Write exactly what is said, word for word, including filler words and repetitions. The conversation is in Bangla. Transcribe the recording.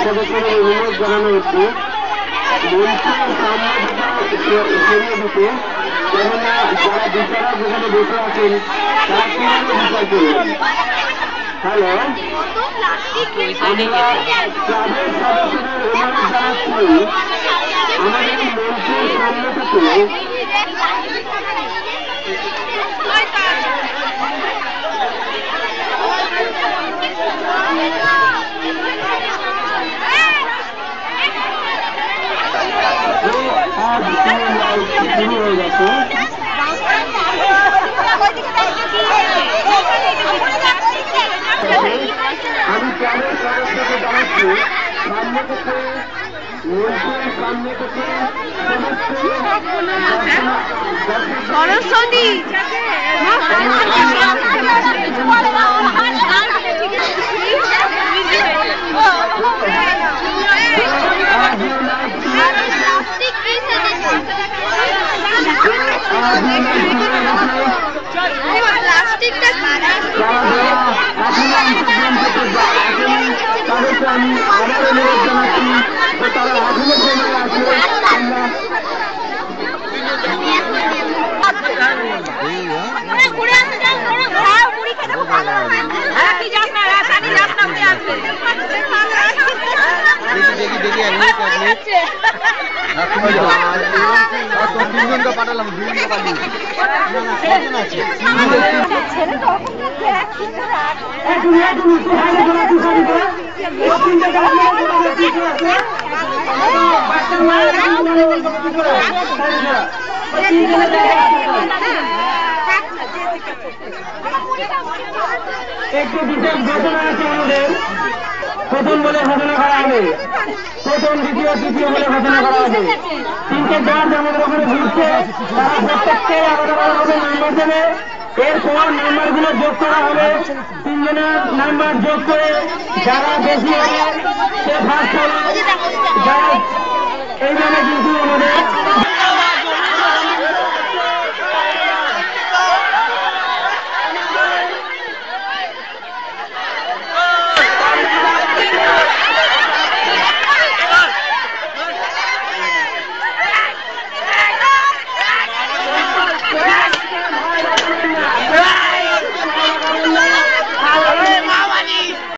সদস্যদের অনুরোধ জানানো হচ্ছে মঞ্চের সামনে সরিয়ে দিতে, কেননা যারা বিচারক যেখানে বসে আছেন তারা কিভাবে বিচার করবেন। হ্যালো, আমরা ক্লাবের সদস্যদের অনুরোধ জানাচ্ছি আমাদের মঞ্চের সামনে থেকে শুরু হয়ে গেছে। আমি ক্লাবের সদস্যকে জানাচ্ছি সামনে থেকে মঞ্চের সামনে থেকে সরস্বতী প্লাস্টিকটা তাদেরকে আমি আবার অনুরোধ জানাচ্ছি যে তারা এখনো সময় আছে। পাঠালাম একটি বিশেষ ঘোষণা আছে আমাদের। প্রথম বলে ঘোষণা করা হবে, প্রথম দ্বিতীয় তৃতীয় বলে ঘোষণা করা হবে। তিনটে জাজ আমাদের ওখানে ঘুরছে, তারা প্রত্যেককে আলাদা আলাদাভাবে নাম্বার দেবে। এরপর নাম্বার গুলো যোগ করা হবে, তিনজনের নাম্বার যোগ করে যারা বেশি হবে সে ফার্স্ট হবে। এইভাবে কিন্তু আমাদের